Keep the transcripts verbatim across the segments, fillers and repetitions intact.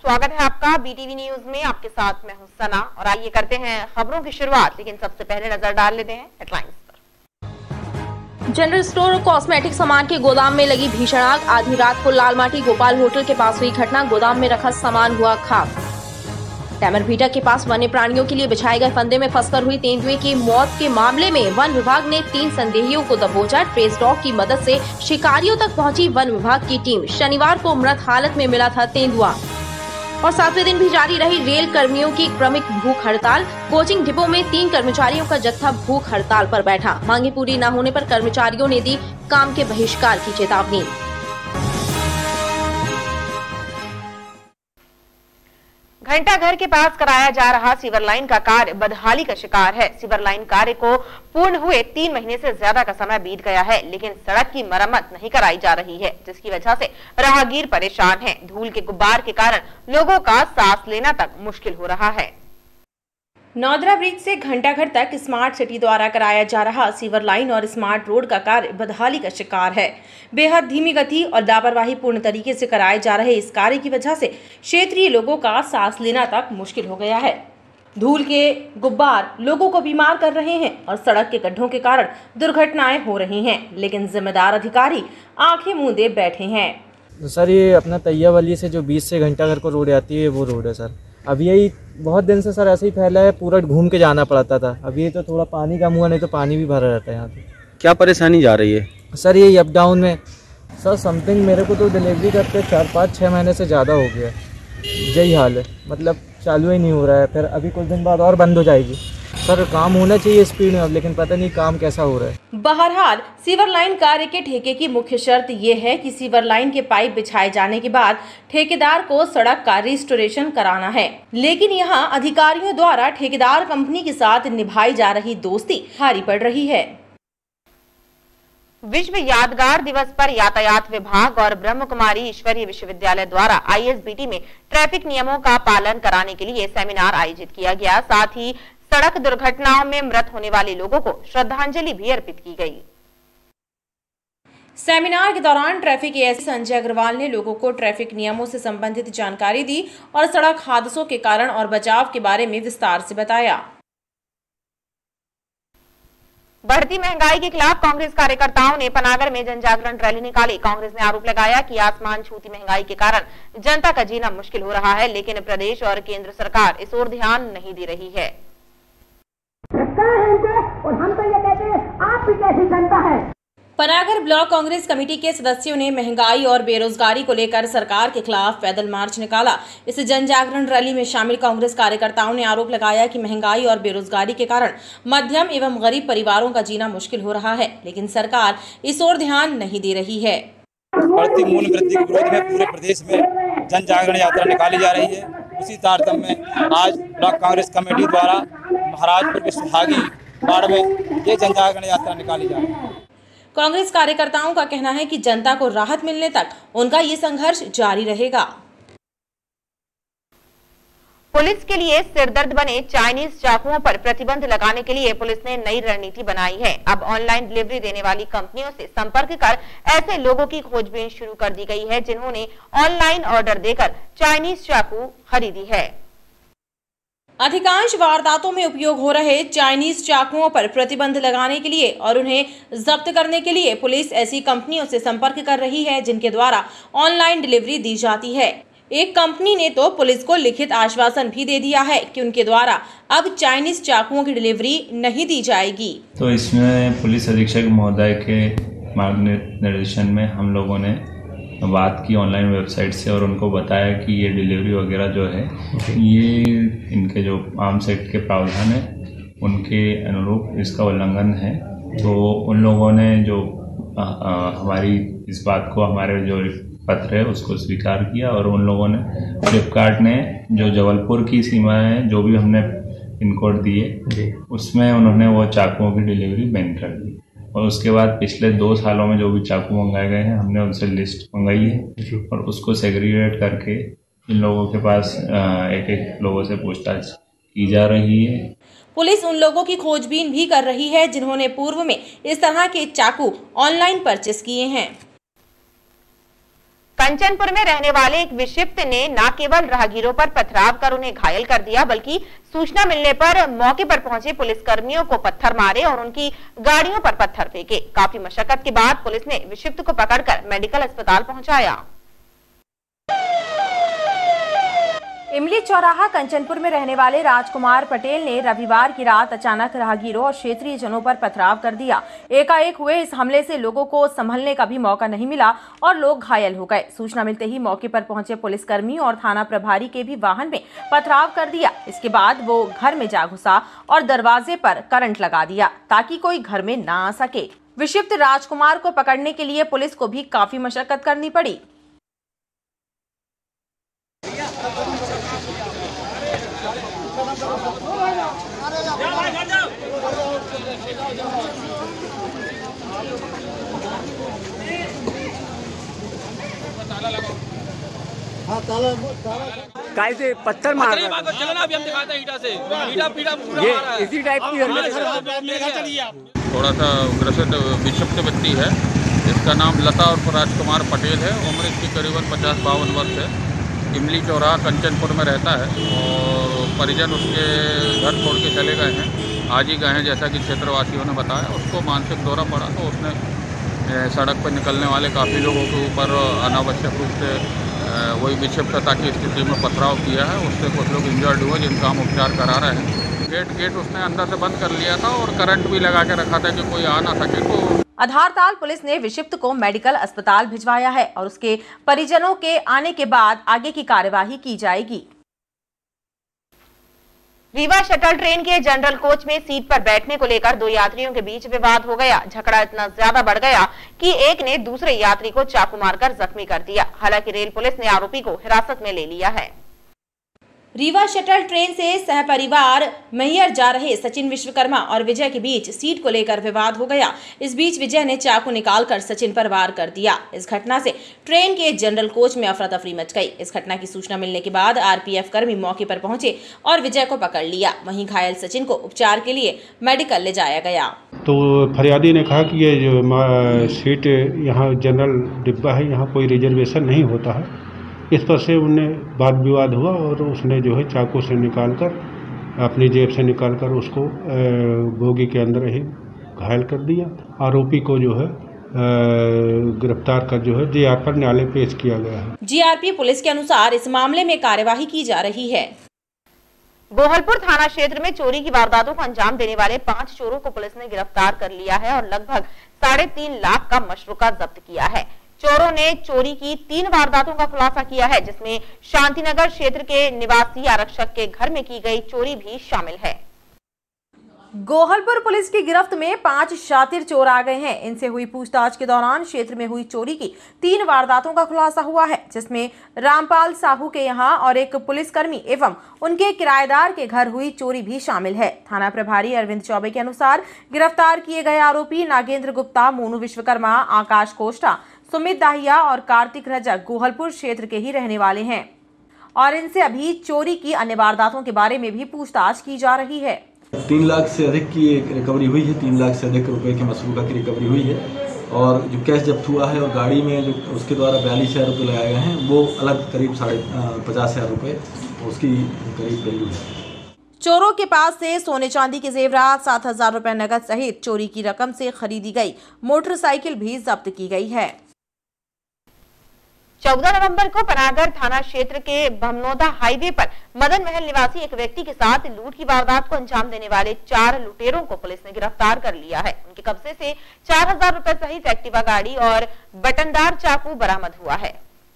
स्वागत है आपका बीटीवी न्यूज में। आपके साथ मैं हूं सना और आइए करते हैं खबरों की शुरुआत, लेकिन सबसे पहले नजर डाल लेते हैं हेडलाइंस पर। जनरल स्टोर और कॉस्मेटिक सामान के गोदाम में लगी भीषण आग। आधी रात को लालमाटी गोपाल होटल के पास हुई घटना। गोदाम में रखा सामान हुआ खाक। टैमरभीटा के पास वन्य प्राणियों के लिए बिछाए गए फंदे में फंसकर हुई तेंदुए की मौत के मामले में वन विभाग ने तीन संदेहियों को दबोचा। ट्रेस डॉग की मदद से शिकारियों तक पहुंची वन विभाग की टीम। शनिवार को मृत हालत में मिला था तेंदुआ। और सातवें दिन भी जारी रही रेल कर्मियों की क्रमिक भूख हड़ताल। कोचिंग डिपो में तीन कर्मचारियों का जत्था भूख हड़ताल पर बैठा। मांगे पूरी न होने पर कर्मचारियों ने दी काम के बहिष्कार की चेतावनी। घंटाघर के पास कराया जा रहा सीवर लाइन का कार्य बदहाली का शिकार है। सीवर लाइन कार्य को पूर्ण हुए तीन महीने से ज्यादा का समय बीत गया है, लेकिन सड़क की मरम्मत नहीं कराई जा रही है, जिसकी वजह से राहगीर परेशान हैं। धूल के गुब्बार के कारण लोगों का सांस लेना तक मुश्किल हो रहा है। नौदरा ब्रिज से घंटाघर तक स्मार्ट सिटी द्वारा कराया जा रहा सीवर लाइन और स्मार्ट रोड का कार्य बदहाली का शिकार है। बेहद धीमी गति और लापरवाही पूर्ण तरीके से कराए जा रहे इस कार्य की वजह से क्षेत्रीय लोगों का सांस लेना तक मुश्किल हो गया है। धूल के गुब्बार लोगों को बीमार कर रहे हैं और सड़क के गड्ढों के कारण दुर्घटनाएं हो रही हैं, लेकिन जिम्मेदार अधिकारी आंखें मूंदे बैठे हैं। तो सर ये अपना तैयावाली से जो बीच से घंटाघर को रोड आती है वो रोड है सर। अब यही बहुत दिन से सर ऐसे ही फैला है, पूरा घूम के जाना पड़ता था। अब ये तो थोड़ा पानी कम हुआ, नहीं तो पानी भी भरा रहता है यहाँ पे। क्या परेशानी जा रही है सर? ये अप डाउन में सर समथिंग मेरे को तो डिलीवरी करते चार पाँच छः महीने से ज़्यादा हो गया। यही हाल है, मतलब चालू ही नहीं हो रहा है। फिर अभी कुछ दिन बाद और बंद हो जाएगी। सर काम होना चाहिए स्पीड में, अब लेकिन पता नहीं काम कैसा हो रहा है। बहरहाल सीवर लाइन कार्य के ठेके की मुख्य शर्त ये है कि सीवर लाइन के पाइप बिछाए जाने के बाद ठेकेदार को सड़क का रिस्टोरेशन कराना है, लेकिन यहाँ अधिकारियों द्वारा ठेकेदार कंपनी के साथ निभाई जा रही दोस्ती भारी पड़ रही है। विश्व यादगार दिवस पर यातायात विभाग और ब्रह्म कुमारी ईश्वरीय विश्वविद्यालय द्वारा आईएसबीटी में ट्रैफिक नियमों का पालन कराने के लिए सेमिनार आयोजित किया गया। साथ ही सड़क दुर्घटनाओं में मृत होने वाले लोगों को श्रद्धांजलि भी अर्पित की गई। सेमिनार के दौरान ट्रैफिक एएसपी संजय अग्रवाल ने लोगों को ट्रैफिक नियमों से संबंधित जानकारी दी और सड़क हादसों के कारण और बचाव के बारे में विस्तार से बताया। बढ़ती महंगाई के खिलाफ कांग्रेस कार्यकर्ताओं ने पनागर में जन जागरण रैली निकाली। कांग्रेस ने आरोप लगाया कि आसमान छूती महंगाई के कारण जनता का जीना मुश्किल हो रहा है, लेकिन प्रदेश और केंद्र सरकार इस ओर ध्यान नहीं दे रही है। और हम तो ये कहते हैं आप भी कैसी जनता है। पनागर ब्लॉक कांग्रेस कमेटी के सदस्यों ने महंगाई और बेरोजगारी को लेकर सरकार के खिलाफ पैदल मार्च निकाला। इस जन जागरण रैली में शामिल कांग्रेस कार्यकर्ताओं ने आरोप लगाया कि महंगाई और बेरोजगारी के कारण मध्यम एवं गरीब परिवारों का जीना मुश्किल हो रहा है, लेकिन सरकार इस ओर ध्यान नहीं दे रही है। बढ़ती मूल्य वृद्धि के विरोध में पूरे प्रदेश में जन जागरण यात्रा निकाली जा रही है। उसी तारतम्य में आज ब्लॉक कांग्रेस कमेटी द्वारा महाराजपुर के सुहागी वार्ड में ये जन जागरण यात्रा निकाली जा रही है। कांग्रेस कार्यकर्ताओं का कहना है कि जनता को राहत मिलने तक उनका ये संघर्ष जारी रहेगा। पुलिस के लिए सिरदर्द बने चाइनीज चाकुओं पर प्रतिबंध लगाने के लिए पुलिस ने नई रणनीति बनाई है। अब ऑनलाइन डिलीवरी देने वाली कंपनियों से संपर्क कर ऐसे लोगों की खोजबीन शुरू कर दी गई है जिन्होंने ऑनलाइन ऑर्डर देकर चाइनीज चाकू खरीदी है। अधिकांश वारदातों में उपयोग हो रहे चाइनीज चाकुओं पर प्रतिबंध लगाने के लिए और उन्हें जब्त करने के लिए पुलिस ऐसी कंपनियों से संपर्क कर रही है जिनके द्वारा ऑनलाइन डिलीवरी दी जाती है। एक कंपनी ने तो पुलिस को लिखित आश्वासन भी दे दिया है कि उनके द्वारा अब चाइनीज चाकुओं की डिलीवरी नहीं दी जाएगी। तो इसमें पुलिस अधीक्षक महोदय के मार्गदर्शन में हम लोगों ने बात की ऑनलाइन वेबसाइट से और उनको बताया कि ये डिलीवरी वगैरह जो है ये इनके जो आर्म्स एक्ट के प्रावधान है उनके अनुरूप इसका उल्लंघन है। तो उन लोगों ने जो आ, आ, हमारी इस बात को हमारे जो पत्र है उसको स्वीकार किया और उन लोगों ने फ्लिपकार्ट ने जो जबलपुर की सीमा है जो भी हमने पिन कोड दिए उसमें उन्होंने वो चाकुओं की डिलीवरी बैन कर दी। और उसके बाद पिछले दो सालों में जो भी चाकू मंगाए गए हैं हमने उनसे लिस्ट मंगाई है और उसको सेग्रीगेट करके इन लोगों के पास एक एक लोगों से पूछताछ की जा रही है। पुलिस उन लोगों की खोजबीन भी कर रही है जिन्होंने पूर्व में इस तरह के चाकू ऑनलाइन परचेस किए हैं। कंचनपुर में रहने वाले एक विक्षिप्त ने न केवल राहगीरों पर पथराव कर उन्हें घायल कर दिया, बल्कि सूचना मिलने पर मौके पर पहुंचे पुलिसकर्मियों को पत्थर मारे और उनकी गाड़ियों पर पत्थर फेंके। काफी मशक्कत के बाद पुलिस ने विक्षिप्त को पकड़कर मेडिकल अस्पताल पहुंचाया। इमली चौराहा कंचनपुर में रहने वाले राजकुमार पटेल ने रविवार की रात अचानक राहगीरों और क्षेत्रीय जनों पर पथराव कर दिया। एकाएक हुए इस हमले से लोगों को संभलने का भी मौका नहीं मिला और लोग घायल हो गए। सूचना मिलते ही मौके पर पहुंचे पुलिसकर्मी और थाना प्रभारी के भी वाहन में पथराव कर दिया। इसके बाद वो घर में जा घुसा और दरवाजे पर करंट लगा दिया ताकि कोई घर में ना आ सके। विक्षिप्त राजकुमार को पकड़ने के लिए पुलिस को भी काफी मशक्कत करनी पड़ी। काय से पत्थर मार रहा है। चलो ना अभी हम दिखाते हैं ईटा से ईटा पीटा पूरा ये मारा है। इसी टाइप की थोड़ा सा ग्रसित विक्षिप्त व्यक्ति है। इसका नाम लता और राजकुमार पटेल है। उम्र इसकी करीबन पचास बावन वर्ष है। इमली चौराहा कंचनपुर में रहता है और परिजन उसके घर छोड़ के चले गए हैं, आज ही गए हैं जैसा कि क्षेत्रवासियों ने बताया। उसको मानसिक दौरा पड़ा तो उसने सड़क पर निकलने वाले काफ़ी लोगों के ऊपर अनावश्यक रूप से वही विक्षिप्तता की स्थिति में पथराव किया है। उससे कुछ लोग इंजर्ड हुए जिनका हम उपचार करा रहे हैं। गेट गेट उसने अंदर से बंद कर लिया था और करंट भी लगा के रखा था कि कोई आ ना सके। तो आधारताल पुलिस ने विक्षिप्त को मेडिकल अस्पताल भिजवाया है और उसके परिजनों के आने के बाद आगे की कार्यवाही की जाएगी। रीवा शटल ट्रेन के जनरल कोच में सीट पर बैठने को लेकर दो यात्रियों के बीच विवाद हो गया। झगड़ा इतना ज्यादा बढ़ गया कि एक ने दूसरे यात्री को चाकू मारकर जख्मी कर दिया। हालांकि रेल पुलिस ने आरोपी को हिरासत में ले लिया है। रीवा शटल ट्रेन से सहपरिवार मैहर जा रहे सचिन विश्वकर्मा और विजय के बीच सीट को लेकर विवाद हो गया। इस बीच विजय ने चाकू निकालकर सचिन पर वार कर दिया। इस घटना से ट्रेन के जनरल कोच में अफरा तफरी मच गई। इस घटना की सूचना मिलने के बाद आरपीएफ कर्मी मौके पर पहुंचे और विजय को पकड़ लिया। वहीं घायल सचिन को उपचार के लिए मेडिकल ले जाया गया। तो फरियादी ने कहा कि ये जो सीट यहाँ जनरल डिब्बा है, यहाँ कोई रिजर्वेशन नहीं होता है। इस पर से उन्हें वाद विवाद हुआ और उसने जो है चाकू से निकालकर अपनी जेब से निकालकर उसको बोगी के अंदर ही घायल कर दिया। आरोपी को जो है गिरफ्तार कर जो है जीआर पर न्यायालय पेश किया गया है। जीआरपी पुलिस के अनुसार इस मामले में कार्यवाही की जा रही है। गोहलपुर थाना क्षेत्र में चोरी की वारदातों को अंजाम देने वाले पांच चोरों को पुलिस ने गिरफ्तार कर लिया है और लगभग साढ़े तीन लाख का मशरूका जब्त किया है। चोरों ने चोरी की तीन वारदातों का खुलासा किया है, जिसमें शांतिनगर क्षेत्र के निवासी आरक्षक के घर में की गई चोरी भी शामिल है। गोहलपुर पुलिस की गिरफ्त में पांच शातिर चोर आ गए हैं। इनसे हुई पूछताछ के दौरान क्षेत्र में हुई चोरी की तीन वारदातों का खुलासा हुआ है, जिसमें रामपाल साहू के यहां और एक पुलिसकर्मी एवं उनके किराएदार के घर हुई चोरी भी शामिल है। थाना प्रभारी अरविंद चौबे के अनुसार गिरफ्तार किए गए आरोपी नागेंद्र गुप्ता, मोनू विश्वकर्मा, आकाश कोष्टा, सुमित दाहिया और कार्तिक रजक गोहलपुर क्षेत्र के ही रहने वाले हैं और इनसे अभी चोरी की अन्य वारदातों के बारे में भी पूछताछ की जा रही है। तीन लाख से अधिक की रिकवरी हुई है। तीन लाख से अधिक रुपए के मसरूका की रिकवरी हुई है और जो कैश जब्त हुआ है और गाड़ी में जो उसके द्वारा बयालीस हजार रुपये लगाए गए हैं वो अलग करीब साढ़े पचास हजार रुपये उसकी करीब वैल्यू है। चोरों के पास से सोने चांदी के जेवरात, सात हजार रुपए नकद सहित चोरी की रकम से खरीदी गई मोटरसाइकिल भी जब्त की गई है। चौदह नवंबर को पनागर थाना क्षेत्र के भमनोदा हाईवे पर मदन महल निवासी एक व्यक्ति के साथ लूट की वारदात को अंजाम देने वाले चार लुटेरों को पुलिस ने गिरफ्तार कर लिया है। उनके कब्जे से चार हजार रुपए सहित एक्टिवा गाड़ी और बटनदार चाकू बरामद हुआ है।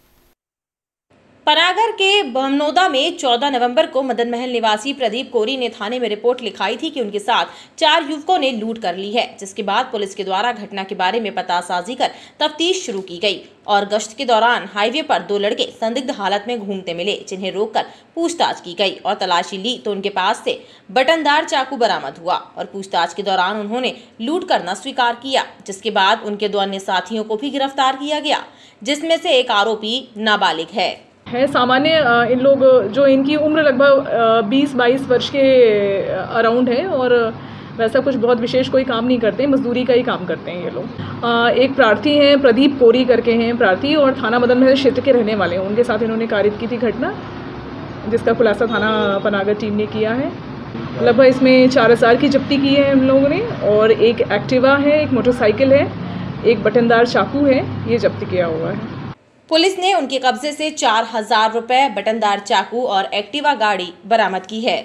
पनागर के भमनोदा में चौदह नवंबर को मदन महल निवासी प्रदीप कोरी ने थाने में रिपोर्ट लिखाई थी कि उनके साथ चार युवकों ने लूट कर ली है, जिसके बाद पुलिस के द्वारा घटना के बारे में पतासाजी कर तफ्तीश शुरू की गई और गश्त के दौरान हाईवे पर दो लड़के संदिग्ध हालत में घूमते मिले, जिन्हें रोककर पूछताछ की गई और तलाशी ली तो उनके पास से बटनदार चाकू बरामद हुआ और पूछताछ के दौरान उन्होंने लूट करना स्वीकार किया, जिसके बाद उनके दो अन्य साथियों को भी गिरफ्तार किया गया, जिसमें से एक आरोपी नाबालिग है। है सामान्य इन लोग जो इनकी उम्र लगभग बीस बाईस वर्ष के अराउंड है और वैसा कुछ बहुत विशेष कोई काम नहीं करते, मजदूरी का ही काम करते हैं ये लोग। एक प्रार्थी हैं, प्रदीप कोरी करके हैं प्रार्थी, और थाना मदन महल क्षेत्र के रहने वाले हैं। उनके साथ इन्होंने कारित की थी घटना, जिसका खुलासा थाना पनागर टीम ने किया है। लगभग इसमें चार हज़ार की जब्ती की है हम लोगों ने, और एक एक्टिवा है, एक मोटरसाइकिल है, एक बटनदार चाकू है, ये जब्त किया हुआ है। पुलिस ने उनके कब्जे से चार हजार रुपए, बटनदार चाकू और एक्टिवा गाड़ी बरामद की है।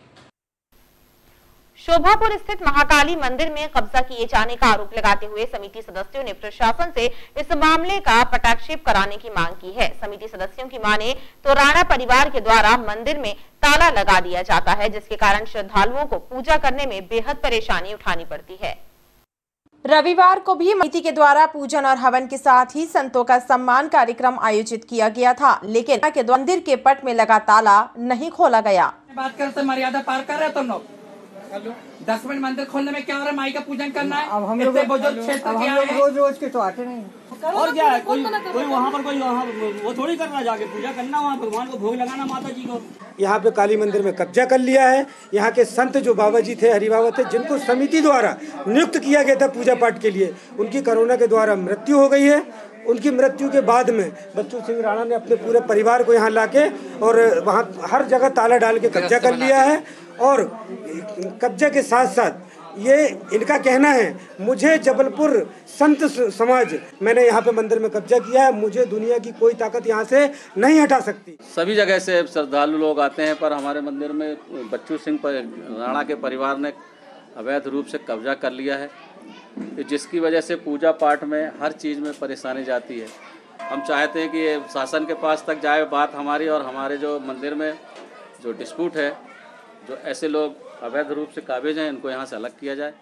शोभापुर स्थित महाकाली मंदिर में कब्जा किए जाने का आरोप लगाते हुए समिति सदस्यों ने प्रशासन से इस मामले का पटाक्षेप कराने की मांग की है। समिति सदस्यों की माने तो राणा परिवार के द्वारा मंदिर में ताला लगा दिया जाता है, जिसके कारण श्रद्धालुओं को पूजा करने में बेहद परेशानी उठानी पड़ती है। रविवार को भी समिति के द्वारा पूजन और हवन के साथ ही संतों का सम्मान कार्यक्रम आयोजित किया गया था, लेकिन मंदिर के पट में लगा ताला नहीं खोला गया। बात करते मर्यादा पार कर रहे तुम लोग। दस मिनट मंदिर खोलने में क्या हो रहा है? माई का पूजन करना है। अब हम लोग रोज रोज के तो आते नहीं, और क्या है, कोई कोई वहाँ पर कोई वहाँ वो थोड़ी करना, जाके पूजा करना, वहाँ भगवान को भोग लगाना माता जी को। यहाँ पे काली मंदिर में कब्जा कर लिया है। यहाँ के संत जो बाबा जी थे, हरि बाबा थे, जिनको समिति द्वारा नियुक्त किया गया था पूजा पाठ के लिए, उनकी कोरोना के द्वारा मृत्यु हो गई है। उनकी मृत्यु के बाद में बच्चू सिंह राणा ने अपने पूरे परिवार को यहाँ लाके और वहाँ हर जगह ताला डाल के कब्जा कर लिया है। और कब्जा के साथ साथ ये इनका कहना है, मुझे जबलपुर संत समाज, मैंने यहाँ पे मंदिर में कब्जा किया है, मुझे दुनिया की कोई ताकत यहाँ से नहीं हटा सकती। सभी जगह से श्रद्धालु लोग आते हैं, पर हमारे मंदिर में बच्चू सिंह राणा के परिवार ने अवैध रूप से कब्जा कर लिया है, जिसकी वजह से पूजा पाठ में हर चीज़ में परेशानी जाती है। हम चाहते हैं कि ये शासन के पास तक जाए बात हमारी, और हमारे जो मंदिर में जो डिस्प्यूट है, जो ऐसे लोग अवैध रूप से काबिज हैं, इनको यहाँ से अलग किया जाए।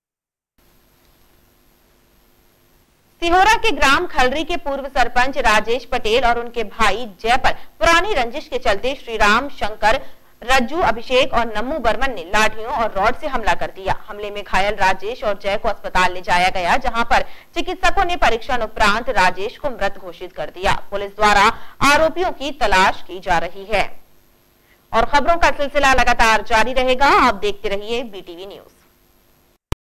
सिहोरा के ग्राम खलरी के पूर्व सरपंच राजेश पटेल और उनके भाई जय पर पुरानी रंजिश के चलते श्री राम शंकर, रज्जू, अभिषेक और नम्मू बर्मन ने लाठियों और रॉड से हमला कर दिया। हमले में घायल राजेश और जय को अस्पताल ले जाया गया, जहां पर चिकित्सकों ने परीक्षण उपरांत राजेश को मृत घोषित कर दिया। पुलिस द्वारा आरोपियों की तलाश की जा रही है और खबरों का सिलसिला लगातार जारी रहेगा। आप देखते रहिए बीटीवी न्यूज।